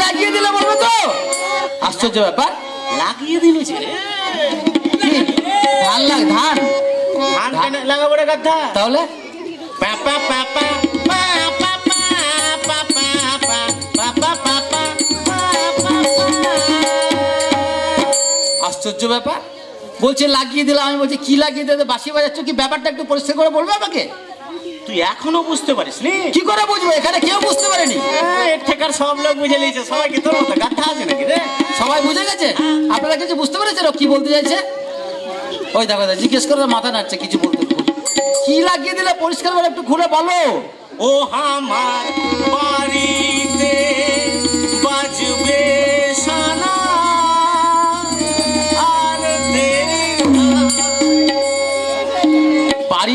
লাগিয়ে দিলে বলবে তো? আশ্চর্য ব্যাপার, লাগিয়ে দিয়েছে ধান ধান ধান লাগাবো রে গাধা। তাহলে পাপা পাপা পাপা পাপা পাপা। আশ্চর্য ব্যাপার, বলছে লাগিয়ে দিলাম। আমি বলছি কি লাগিয়ে দিলে, বাঁশি বাজাচ্ছ কি? ব্যাপারটা একটু পরিষ্কার করে বলবে আমাকে। তুই এখনো বুঝতে পারিস নি? কি করে বুঝবো, এখানে কেউ বুঝতে পারেনি। এর থেকার সব লোক বুঝে নিয়েছে। সবাই কি তোর মতো গাধা আছে নাকি রে? সবাই বুঝে গেছে। আপনারা কিছু বুঝতে পেরেছেন কি বলতে চাইছে? ওই দেখো জিজ্ঞেস করে মাথা নাড়ছে, কিছু বলতে। কি লাগিয়ে দিলে পরিষ্কার করে একটু ঘুরে বলো। ও আমার বাড়ি